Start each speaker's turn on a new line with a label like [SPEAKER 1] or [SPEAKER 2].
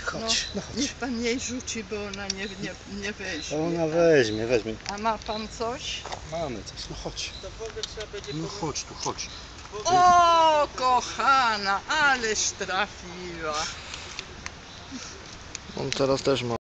[SPEAKER 1] Chodź, no chodź.
[SPEAKER 2] Niech pan jej rzuci, bo ona nie weźmie.
[SPEAKER 1] Ona weźmie.
[SPEAKER 2] A ma pan coś?
[SPEAKER 1] Mamy coś, no chodź. No chodź tu, chodź.
[SPEAKER 2] O, kochana, ależ trafiła.
[SPEAKER 1] On teraz też ma.